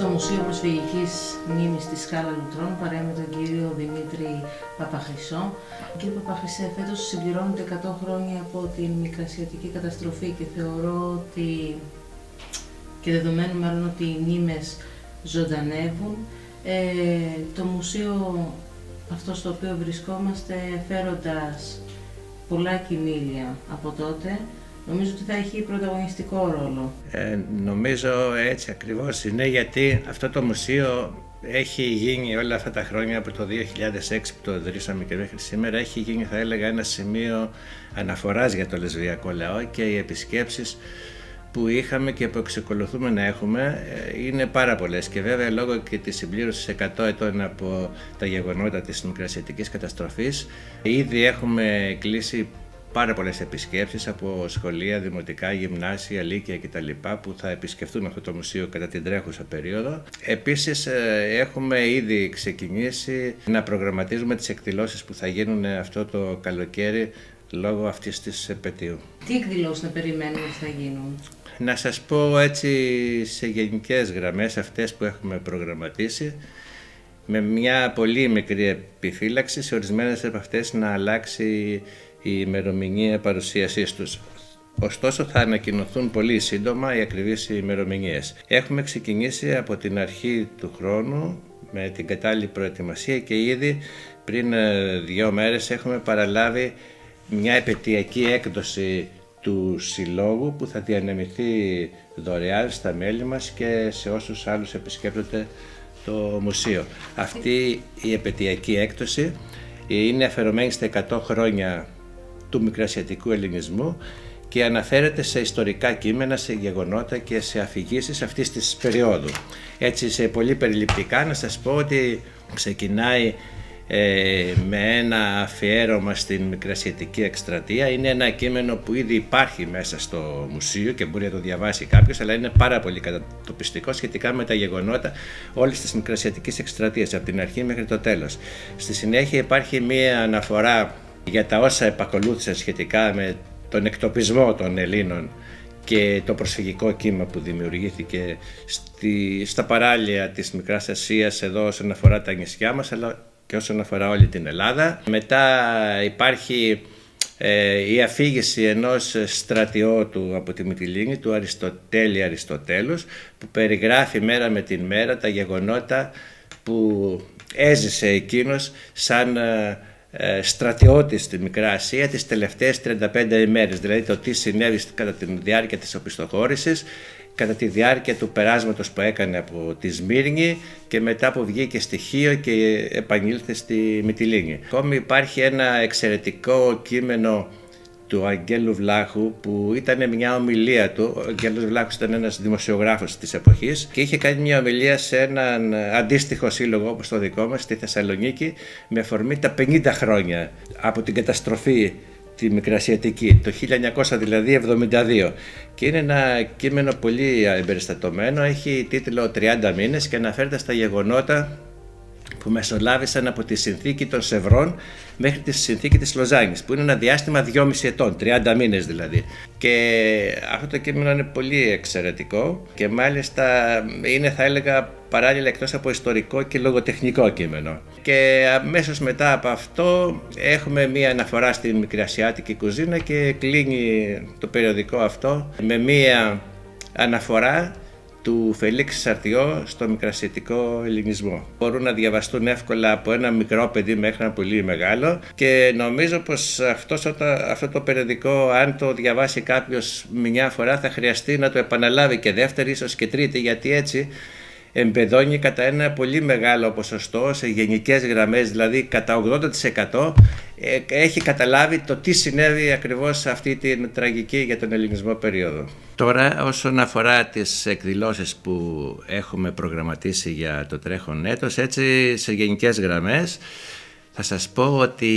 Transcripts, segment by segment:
Μουσείο Προσφυγικής Μνήμης στη Σκάλα Λουτρών, παρέα με τον κύριο Δημήτρη Παπαχρυσό. Κύριε Παπαχρυσέ, φέτος συμπληρώνονται 100 χρόνια από την Μικρασιατική καταστροφή και θεωρώ ότι, και δεδομένου μάλλον ότι οι μνήμες ζωντανεύουν, το μουσείο αυτό στο οποίο βρισκόμαστε, φέροντας πολλά κυμήλια από τότε, νομίζω ότι θα έχει πρωταγωνιστικό ρόλο. Νομίζω έτσι ακριβώς είναι, γιατί αυτό το μουσείο έχει γίνει όλα αυτά τα χρόνια, από το 2006 που το ιδρύσαμε και μέχρι σήμερα, έχει γίνει, θα έλεγα, ένα σημείο αναφοράς για το λεσβιακό λαό, και οι επισκέψεις που είχαμε και που εξακολουθούμε να έχουμε είναι πάρα πολλές, και βέβαια λόγω και της συμπλήρωσης 100 ετών από τα γεγονότα της Μικρασιατικής καταστροφής ήδη έχουμε κλείσει πάρα πολλές επισκέψεις από σχολεία, δημοτικά, γυμνάσια, λύκεια κτλ. Που θα επισκεφτούν αυτό το μουσείο κατά την τρέχουσα περίοδο. Επίσης έχουμε ήδη ξεκινήσει να προγραμματίζουμε τις εκδηλώσεις που θα γίνουν αυτό το καλοκαίρι λόγω αυτής της επετείου. Τι εκδηλώσεις να περιμένουμε ότι θα γίνουν? Να σας πω έτσι σε γενικές γραμμές αυτές που έχουμε προγραμματίσει, με μια πολύ μικρή επιφύλαξη σε ορισμένες από αυτές να αλλάξει η ημερομηνία παρουσίασής τους. Ωστόσο θα ανακοινωθούν πολύ σύντομα οι ακριβείς ημερομηνίες. Έχουμε ξεκινήσει από την αρχή του χρόνου με την κατάλληλη προετοιμασία και ήδη πριν 2 μέρες έχουμε παραλάβει μια επετειακή έκδοση του Συλλόγου που θα διανεμηθεί δωρεάν στα μέλη μας και σε όσους άλλους επισκέπτονται το μουσείο. Αυτή η επετειακή έκδοση είναι αφιερωμένη στα 100 χρόνια του Μικρασιατικού Ελληνισμού και αναφέρεται σε ιστορικά κείμενα, σε γεγονότα και σε αφηγήσεις αυτής της περίοδου. Έτσι, σε πολύ περιληπτικά να σας πω ότι ξεκινάει με ένα αφιέρωμα στην Μικρασιατική εκστρατεία. Είναι ένα κείμενο που ήδη υπάρχει μέσα στο μουσείο και μπορεί να το διαβάσει κάποιος, αλλά είναι πάρα πολύ κατατοπιστικό σχετικά με τα γεγονότα όλης της Μικρασιατικής εκστρατείας, από την αρχή μέχρι το τέλος. Στη συνέχεια υπάρχει μία αναφορά για τα όσα επακολούθησαν σχετικά με τον εκτοπισμό των Ελλήνων και το προσφυγικό κύμα που δημιουργήθηκε στα παράλια της Μικράς Ασίας, εδώ όσον αφορά τα νησιά μας, αλλά και όσον αφορά όλη την Ελλάδα. Μετά υπάρχει η αφήγηση ενός στρατιώτου από τη Μυτιλήνη, του Αριστοτέλη Αριστοτέλους, που περιγράφει μέρα με την μέρα τα γεγονότα που έζησε εκείνος σαν στρατιώτης στη Μικρά Ασία τις τελευταίες 35 ημέρες, δηλαδή το τι συνέβη κατά τη διάρκεια της οπισθοχώρησης, κατά τη διάρκεια του περάσματος που έκανε από τη Σμύρνη και μετά που βγήκε στη Χίο και επανήλθε στη Μυτιλήνη. Ακόμη υπάρχει ένα εξαιρετικό κείμενο του Αγγέλου Βλάχου που ήταν μια ομιλία του. Ο Αγγέλος Βλάχος ήταν ένας δημοσιογράφος της εποχής και είχε κάνει μια ομιλία σε έναν αντίστοιχο σύλλογο όπως το δικό μας στη Θεσσαλονίκη με αφορμή τα 50 χρόνια από την καταστροφή τη Μικρασιατική, το 1900 δηλαδή 72, και είναι ένα κείμενο πολύ εμπεριστατωμένο, έχει τίτλο 30 μήνες και αναφέρεται στα γεγονότα που μεσολάβησαν από τη συνθήκη των Σευρών μέχρι τη συνθήκη της Λοζάνης, που είναι ένα διάστημα 2,5 ετών, 30 μήνες δηλαδή. Και αυτό το κείμενο είναι πολύ εξαιρετικό και μάλιστα είναι, θα έλεγα, παράλληλα εκτός από ιστορικό και λογοτεχνικό κείμενο. Και αμέσως μετά από αυτό έχουμε μία αναφορά στην Μικρασιάτικη κουζίνα και κλείνει το περιοδικό αυτό με μία αναφορά του Φελίξ Σαρτιό στο Μικρασιατικό Ελληνισμό. Μπορούν να διαβαστούν εύκολα από ένα μικρό παιδί μέχρι ένα πολύ μεγάλο και νομίζω πως αυτό το περιοδικό, αν το διαβάσει κάποιος μια φορά, θα χρειαστεί να το επαναλάβει και δεύτερη, ίσως και τρίτη, γιατί έτσι εμπεδώνει κατά ένα πολύ μεγάλο ποσοστό σε γενικές γραμμές, δηλαδή κατά 80% έχει καταλάβει το τι συνέβη ακριβώς σε αυτή την τραγική για τον ελληνισμό περίοδο. Τώρα, όσον αφορά τις εκδηλώσεις που έχουμε προγραμματίσει για το τρέχον έτος, έτσι σε γενικές γραμμές θα σας πω ότι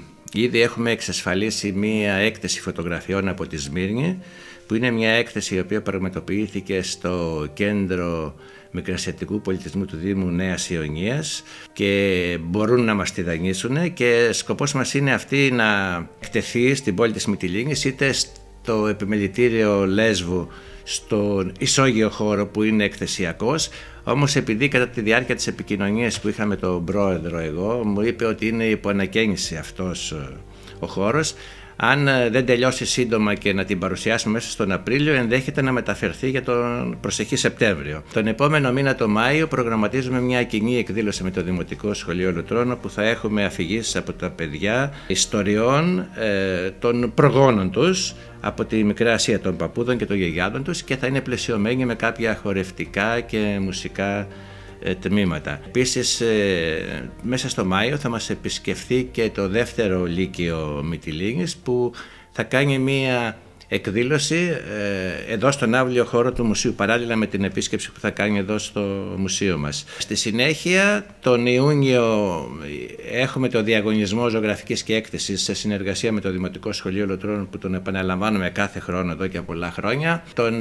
ήδη έχουμε εξασφαλίσει μία έκθεση φωτογραφιών από τη Σμύρνη, που είναι μια έκθεση η οποία πραγματοποιήθηκε στο Κέντρο Μικρασιατικού Πολιτισμού του Δήμου Νέας Ιωνίας και μπορούν να μας τη δανείσουν, και σκοπός μας είναι αυτή να εκτεθεί στην πόλη της Μυτιλήνης είτε στο επιμελητήριο Λέσβου στον ισόγειο χώρο που είναι εκθεσιακός. Όμως επειδή κατά τη διάρκεια της επικοινωνίας που είχαμε τον πρόεδρο εγώ, μου είπε ότι είναι υποανακαίνιση αυτός ο χώρος. Αν δεν τελειώσει σύντομα και να την παρουσιάσουμε μέσα στον Απρίλιο, ενδέχεται να μεταφερθεί για τον προσεχή Σεπτέμβριο. Τον επόμενο μήνα, το Μάιο, προγραμματίζουμε μια κοινή εκδήλωση με το Δημοτικό Σχολείο Λουτρών, που θα έχουμε αφηγήσεις από τα παιδιά ιστοριών των προγόνων τους, από τη Μικρά Ασία, των παππούδων και των γιαγιάδων τους, και θα είναι πλαισιωμένοι με κάποια χορευτικά και μουσικά τμήματα. Επίσης, μέσα στο Μάιο θα μας επισκεφθεί και το δεύτερο Λύκειο Μυτιλήνης, που θα κάνει μία εκδήλωση εδώ στον αύλιο χώρο του μουσείου, παράλληλα με την επίσκεψη που θα κάνει εδώ στο μουσείο μας. Στη συνέχεια, τον Ιούνιο έχουμε το διαγωνισμό ζωγραφικής και έκθεσης σε συνεργασία με το Δημοτικό Σχολείο Λουτρών, που τον επαναλαμβάνουμε κάθε χρόνο εδώ και πολλά χρόνια. Τον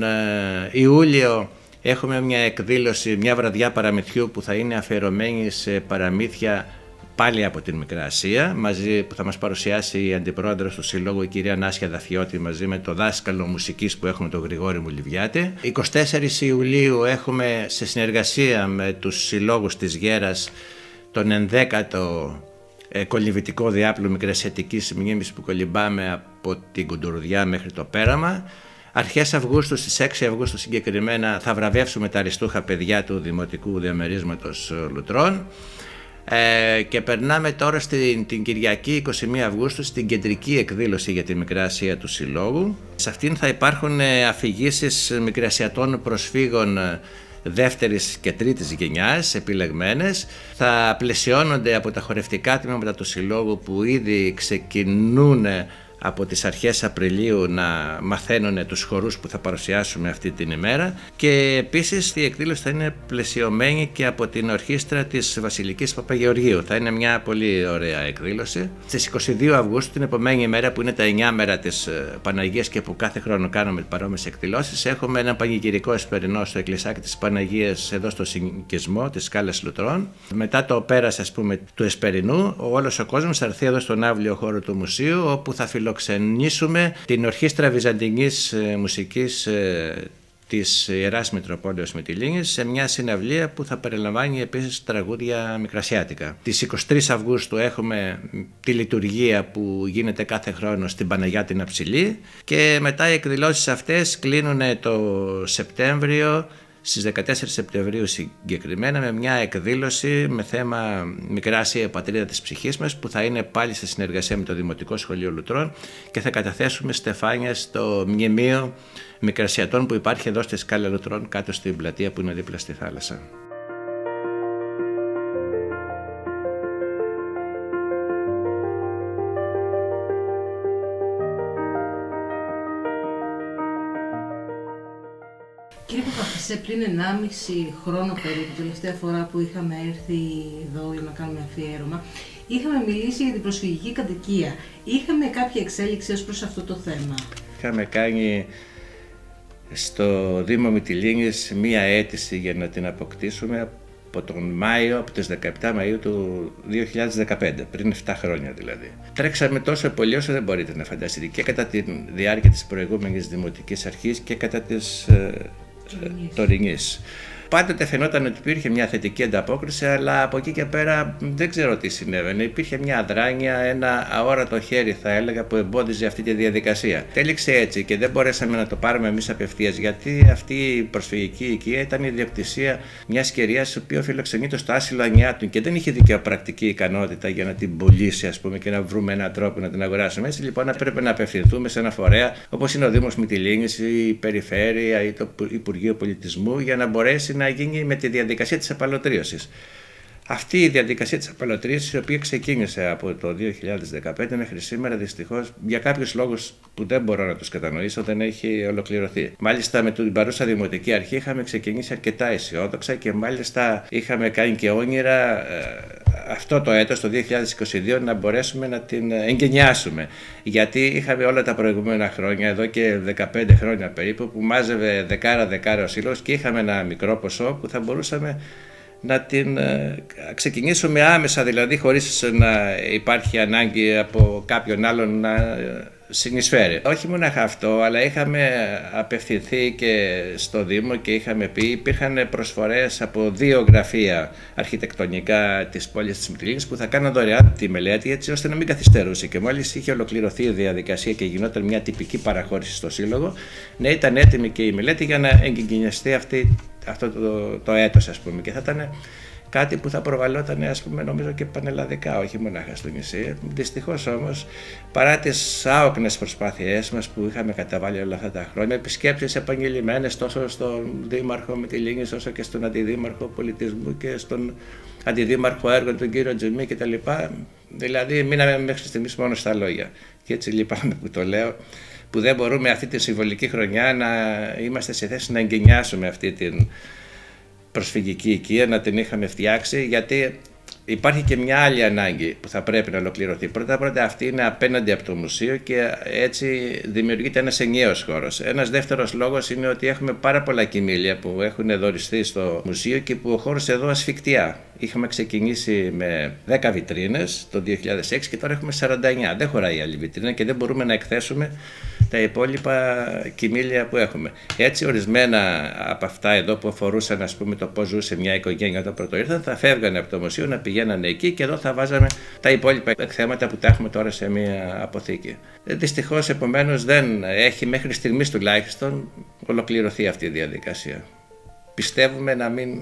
Ιούλιο έχουμε μια εκδήλωση, μια βραδιά παραμυθιού, που θα είναι αφιερωμένη σε παραμύθια πάλι από την Μικρά Ασία, που θα μας παρουσιάσει η αντιπρόεδρος του Συλλόγου, η κυρία Νάσια Δαφιώτη, μαζί με το δάσκαλο μουσικής που έχουμε, τον Γρηγόρη Μουλιβιάτη. 24 Ιουλίου έχουμε, σε συνεργασία με τους συλλόγους της Γέρας, τον 11ο κολυμβητικό διάπλο μικρασιατικής μνήμης, που κολυμπάμε από την Κουντουρουδιά μέχρι το Πέραμα. Αρχές Αυγούστου, στις 6 Αυγούστου συγκεκριμένα, θα βραβεύσουμε τα αριστούχα παιδιά του Δημοτικού Διαμερίσματος Λουτρών. Και περνάμε τώρα την Κυριακή 21 Αυγούστου στην κεντρική εκδήλωση για τη Μικρά Ασία του Συλλόγου. Σε αυτήν θα υπάρχουν αφηγήσεις μικρασιατών προσφύγων δεύτερης και τρίτης γενιάς, επιλεγμένες. Θα πλαισιώνονται από τα χορευτικά τμήματα του Συλλόγου, που ήδη ξεκινούν από τις αρχές Απριλίου να μαθαίνουν τους χορούς που θα παρουσιάσουμε αυτή την ημέρα, και επίσης η εκδήλωση θα είναι πλαισιωμένη και από την ορχήστρα της Βασιλικής Παπαγεωργίου. Θα είναι μια πολύ ωραία εκδήλωση. Στις 22 Αυγούστου, την επομένη ημέρα, που είναι τα 9 μέρα της Παναγίας και που κάθε χρόνο κάνουμε παρόμοιες εκδηλώσεις, έχουμε ένα πανηγυρικό εσπερινό στο εκκλησάκι της Παναγίας εδώ στο συνοικισμό της Σκάλας Λουτρών. Μετά το πέρας, ας πούμε, του εσπερινού, όλος ο κόσμος θα έρθει εδώ στον αύλιο χώρο του μουσείου, όπου θα φιλοξενήσουμε την Ορχήστρα Βυζαντινής Μουσικής της Ιεράς Μητροπόλεως Μυτιλήνης σε μια συναυλία που θα περιλαμβάνει επίσης τραγούδια μικρασιάτικα. Τις 23 Αυγούστου έχουμε τη λειτουργία που γίνεται κάθε χρόνο στην Παναγιά την Αψηλή, και μετά οι εκδηλώσεις αυτές κλείνουν το Σεπτέμβριο, στις 14 Σεπτεμβρίου συγκεκριμένα, με μια εκδήλωση με θέμα Μικρά Ασία, πατρίδα της ψυχής μας, που θα είναι πάλι σε συνεργασία με το Δημοτικό Σχολείο Λουτρών, και θα καταθέσουμε στεφάνια στο μνημείο μικρασιατών που υπάρχει εδώ στη Σκάλα Λουτρών, κάτω στην πλατεία που είναι δίπλα στη θάλασσα. Κύριε Παπαχρισέ, πριν 1,5 χρόνο περίπου, τελευταία φορά που είχαμε έρθει εδώ για να κάνουμε αφιέρωμα, είχαμε μιλήσει για την προσφυγική κατοικία. Είχαμε κάποια εξέλιξη ως προς αυτό το θέμα? Είχαμε κάνει στο Δήμο Μυτιλήνης μία αίτηση για να την αποκτήσουμε από τον Μάιο, από τις 17 Μαΐου του 2015, πριν 7 χρόνια δηλαδή. Τρέξαμε τόσο πολύ όσο δεν μπορείτε να φανταστείτε, και κατά τη διάρκεια της προηγούμενης δημοτικής αρχής και κατά της τωρινής. Πάντοτε φαινόταν ότι υπήρχε μια θετική ανταπόκριση, αλλά από εκεί και πέρα δεν ξέρω τι συνέβαινε. Υπήρχε μια αδράνεια, ένα αόρατο χέρι, θα έλεγα, που εμπόδιζε αυτή τη διαδικασία. Τέληξε έτσι και δεν μπορέσαμε να το πάρουμε εμείς απευθείας, γιατί αυτή η προσφυγική οικία ήταν η ιδιοκτησία μιας κυρίας, η οποία φιλοξενείται στο άσυλο Ανιάτου και δεν είχε δικαιοπρακτική ικανότητα για να την πουλήσει, ας πούμε, και να βρούμε έναν τρόπο να την αγοράσουμε. Έτσι λοιπόν έπρεπε να απευθυνθούμε σε ένα φορέα όπως είναι ο Δήμος Μυτιλήνης, η Περιφέρεια ή το Υπουργείο Πολιτισμού, για να μπορέσει να γίνει με τη διαδικασία της απαλωτρίωσης. Αυτή η διαδικασία της απαλωτρίωσης, η οποία ξεκίνησε από το 2015 μέχρι σήμερα, δυστυχώς για κάποιους λόγους που δεν μπορώ να τους κατανοήσω, δεν έχει ολοκληρωθεί. Μάλιστα με την παρούσα Δημοτική Αρχή είχαμε ξεκινήσει αρκετά αισιόδοξα και μάλιστα είχαμε κάνει και όνειρα αυτό το έτος, το 2022, να μπορέσουμε να την εγκαινιάσουμε. Γιατί είχαμε όλα τα προηγούμενα χρόνια, εδώ και 15 χρόνια περίπου, που μάζευε δεκάρα ο σύλλογος και είχαμε ένα μικρό ποσό που θα μπορούσαμε να την ξεκινήσουμε άμεσα, δηλαδή χωρίς να υπάρχει ανάγκη από κάποιον άλλον να συνεισφέρει. Όχι μόνο αυτό, αλλά είχαμε απευθυνθεί και στο Δήμο και είχαμε πει, υπήρχαν προσφορές από 2 γραφεία αρχιτεκτονικά της πόλης της Μυτιλήνης που θα κάναν δωρεάν τη μελέτη, έτσι ώστε να μην καθυστερούσε. Και μόλις είχε ολοκληρωθεί η διαδικασία και γινόταν μια τυπική παραχώρηση στο Σύλλογο, ναι, ήταν έτοιμη και η μελέτη για να εγκαινιαστεί αυτό το έτος, ας πούμε, και θα ήταν κάτι που θα προβαλλόταν, ας πούμε, νομίζω και πανελλαδικά, όχι μονάχα στο νησί. Δυστυχώς όμως, παρά τις άοκνες προσπάθειές μας που είχαμε καταβάλει όλα αυτά τα χρόνια, επισκέψεις επαγγελμένες τόσο στον Δήμαρχο Μυτιλήνης όσο και στον Αντιδήμαρχο Πολιτισμού και στον Αντιδήμαρχο Έργων, τον κύριο Τζιμί κτλ. Δηλαδή, μείναμε μέχρι στιγμής μόνο στα λόγια. Και έτσι λυπάμαι που το λέω, που δεν μπορούμε αυτή τη συμβολική χρονιά να είμαστε σε θέση να εγκαινιάσουμε αυτή την προσφυγική οικία, να την είχαμε φτιάξει, γιατί υπάρχει και μια άλλη ανάγκη που θα πρέπει να ολοκληρωθεί. Πρώτα αυτή είναι απέναντι από το μουσείο και έτσι δημιουργείται ένας ενιαίος χώρος. Ένας δεύτερος λόγος είναι ότι έχουμε πάρα πολλά κοιμήλια που έχουν δοριστεί στο μουσείο και που ο χώρος εδώ ασφικτιά. Είχαμε ξεκινήσει με 10 βιτρίνες το 2006 και τώρα έχουμε 49. Δεν χωράει άλλη βιτρίνα και δεν μπορούμε να εκθέσουμε τα υπόλοιπα κοιμήλια που έχουμε. Έτσι, ορισμένα από αυτά εδώ που αφορούσαν, ας πούμε, το πώς ζούσε μια οικογένεια όταν πρώτο ήρθαν, θα φεύγανε από το μουσείο να πηγαίνανε εκεί και εδώ θα βάζαμε τα υπόλοιπα εκθέματα που τα έχουμε τώρα σε μια αποθήκη. Δυστυχώς, επομένως, δεν έχει μέχρι στιγμής τουλάχιστον ολοκληρωθεί αυτή η διαδικασία. Πιστεύουμε να μην.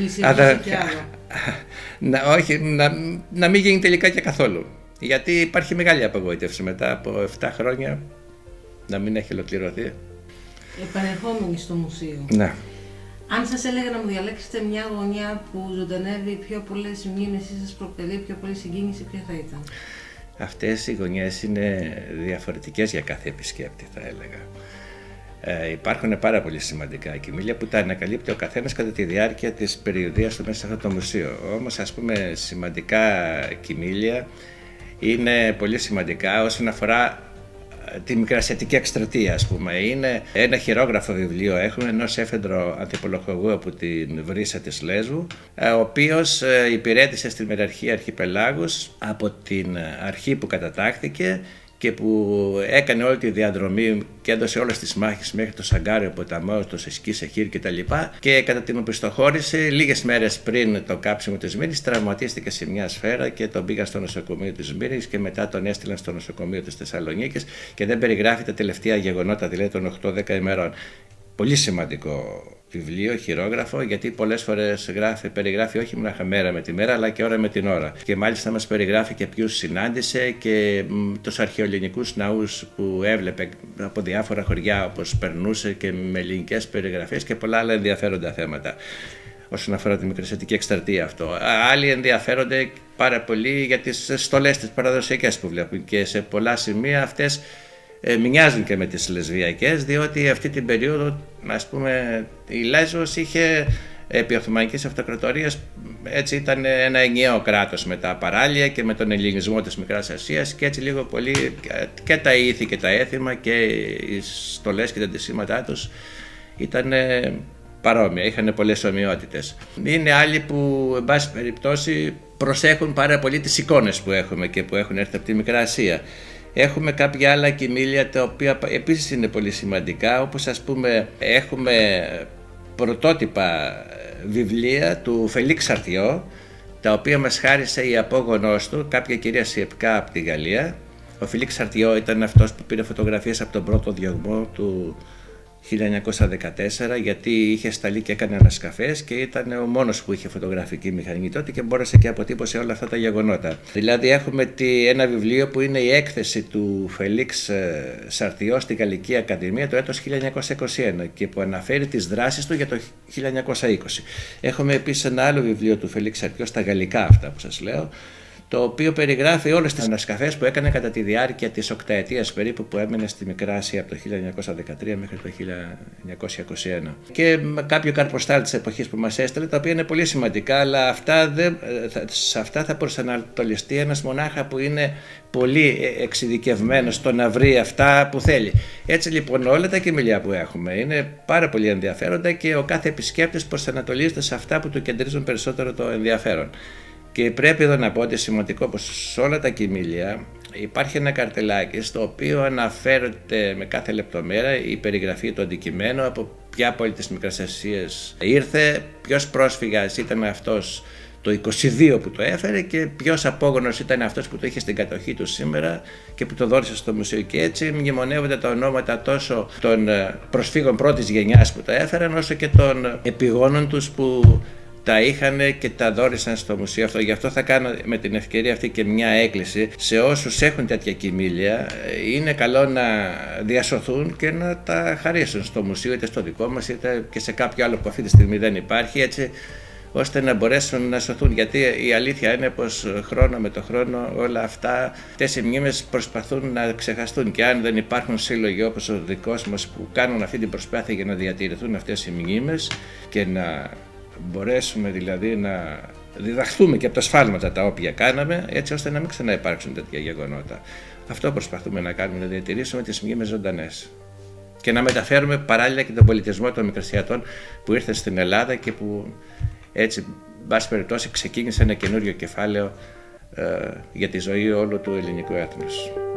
Να μην γίνει τελικά και καθόλου. Γιατί υπάρχει μεγάλη απογοήτευση μετά από 7 χρόνια να μην έχει ολοκληρωθεί. Επανερχόμενοι στο μουσείο. Ναι. Αν σας έλεγα να μου διαλέξετε μια γωνιά που ζωντανεύει πιο πολλές μνήμες ή σας προκαλεί πιο πολλή συγκίνηση, ποια θα ήταν? Αυτές οι γωνιές είναι διαφορετικές για κάθε επισκέπτη, θα έλεγα. Υπάρχουν πάρα πολύ σημαντικά κοιμήλια που τα ανακαλύπτει ο καθένας κατά τη διάρκεια της περιοδίας του μέσα σε αυτό το μουσείο. Όμως, ας πούμε, σημαντικά κοιμήλια είναι πολύ σημαντικά όσον αφορά τη μικρασιατική εκστρατεία, ας πούμε. Είναι ένα χειρόγραφο βιβλίο, έχουμε ενός έφεδρο ανθιπολογωγού από την Βρύσα της Λέσβου, ο οποίος υπηρέτησε στην μεραρχία Αρχιπελάγους από την αρχή που κατατάχθηκε και που έκανε όλη τη διαδρομή και έδωσε όλες τις μάχες μέχρι το Σαγκάριο ποταμό, το Σεσκί, Σεχίρ κτλ. Και κατά την οπισθοχώρηση, λίγες μέρες πριν το κάψιμο της Σμύρνης, τραυματίστηκε σε μια σφαίρα και τον πήγαν στο νοσοκομείο της Σμύρνης και μετά τον έστειλαν στο νοσοκομείο της Θεσσαλονίκης και δεν περιγράφει τα τελευταία γεγονότα, δηλαδή των 8-10 ημερών. Πολύ σημαντικό βιβλίο, χειρόγραφο, γιατί πολλές φορές περιγράφει όχι μόνο μέρα με τη μέρα, αλλά και ώρα με την ώρα. Και μάλιστα μας περιγράφει και ποιους συνάντησε και τους αρχαιοελληνικούς ναούς που έβλεπε από διάφορα χωριά, όπως περνούσε, και με ελληνικές περιγραφές και πολλά άλλα ενδιαφέροντα θέματα. Όσον αφορά τη μικρασιατική εκστρατεία αυτό. Άλλοι ενδιαφέρονται πάρα πολύ για τις στολές τις παραδοσιακές που βλέπουν και σε πολλά σημεία αυτές μοιάζουν και με τις λεσβιακές, διότι αυτή την περίοδο, ας πούμε, η Λέσβος είχε επί Οθωμανικής Αυτοκρατορίας, έτσι ήταν ένα ενιαίο κράτος με τα παράλια και με τον ελληνισμό της Μικράς Ασίας και έτσι λίγο πολύ και τα ήθη και τα έθιμα και οι στολές και τα ντυσίματά τους ήταν παρόμοια, είχαν πολλές ομοιότητες. Είναι άλλοι που, εν πάση περιπτώσει, προσέχουν πάρα πολύ τις εικόνες που έχουμε και που έχουν έρθει από τη Μικρά Ασία. Έχουμε κάποια άλλα κοιμήλια τα οποία επίσης είναι πολύ σημαντικά, όπως ας πούμε έχουμε πρωτότυπα βιβλία του Φελίξ Σαρτιό, τα οποία μας χάρισε η απόγονός του, κάποια κυρία Σιεπκά από τη Γαλλία. Ο Φελίξ Σαρτιό ήταν αυτός που πήρε φωτογραφίες από τον πρώτο διωγμό του 1914, γιατί είχε σταλεί και έκανε ανασκαφές και ήταν ο μόνος που είχε φωτογραφική μηχανή τότε και μπόρεσε και αποτύπωσε όλα αυτά τα γεγονότα. Δηλαδή έχουμε ένα βιβλίο που είναι η έκθεση του Φελίξ Σαρτιό στη Γαλλική Ακαδημία το έτος 1921 και που αναφέρει τις δράσεις του για το 1920. Έχουμε επίσης ένα άλλο βιβλίο του Φελίξ Σαρτιό στα γαλλικά, αυτά που σας λέω, το οποίο περιγράφει όλες τις ανασκαφές που έκανε κατά τη διάρκεια της οκταετίας περίπου που έμενε στη Μικρά Ασία από το 1913 μέχρι το 1921. Και κάποιο καρποστάλ της εποχής που μας έστειλε, τα οποία είναι πολύ σημαντικά, αλλά σε αυτά θα προσανατολιστεί ένας μονάχα που είναι πολύ εξειδικευμένος στο να βρει αυτά που θέλει. Έτσι λοιπόν όλα τα κοιμήλια που έχουμε είναι πάρα πολύ ενδιαφέροντα και ο κάθε επισκέπτης προσανατολίζεται σε αυτά που του κεντρίζουν περισσότερο το ενδιαφέρον. Και πρέπει εδώ να πω ότι σημαντικό πως σε όλα τα κοιμήλια υπάρχει ένα καρτελάκι στο οποίο αναφέρεται με κάθε λεπτομέρεια η περιγραφή του αντικειμένου, από ποια πόλη της Μικρασιας ήρθε, ποιος πρόσφυγας ήταν αυτός το 22 που το έφερε και ποιος απόγονος ήταν αυτός που το είχε στην κατοχή του σήμερα και που το δώρισε στο μουσείο. Και έτσι μνημονεύονται τα ονόματα τόσο των προσφύγων πρώτης γενιάς που τα έφεραν, όσο και των επιγόνων τους που τα είχαν και τα δώρισαν στο μουσείο αυτό. Γι' αυτό θα κάνω με την ευκαιρία αυτή και μια έκκληση σε όσους έχουν τέτοια κοιμήλια. Είναι καλό να διασωθούν και να τα χαρίσουν στο μουσείο, είτε στο δικό μας είτε και σε κάποιο άλλο που αυτή τη στιγμή δεν υπάρχει, έτσι ώστε να μπορέσουν να σωθούν. Γιατί η αλήθεια είναι πως χρόνο με το χρόνο όλα αυτά, αυτές οι μνήμες προσπαθούν να ξεχαστούν, και αν δεν υπάρχουν σύλλογοι όπως ο δικός μας που κάνουν αυτή την προσπάθεια για να διατηρηθούν αυτές οι μνήμες και να μπορέσουμε δηλαδή να διδαχθούμε και από τα σφάλματα τα οποία κάναμε, έτσι ώστε να μην ξαναυπάρξουν τέτοια γεγονότα. Αυτό προσπαθούμε να κάνουμε, να διατηρήσουμε τις μνήμες ζωντανές και να μεταφέρουμε παράλληλα και τον πολιτισμό των Μικρασιατών που ήρθε στην Ελλάδα και που έτσι, μπας περιπτώσει, ξεκίνησε ένα καινούριο κεφάλαιο για τη ζωή όλου του ελληνικού έθνους.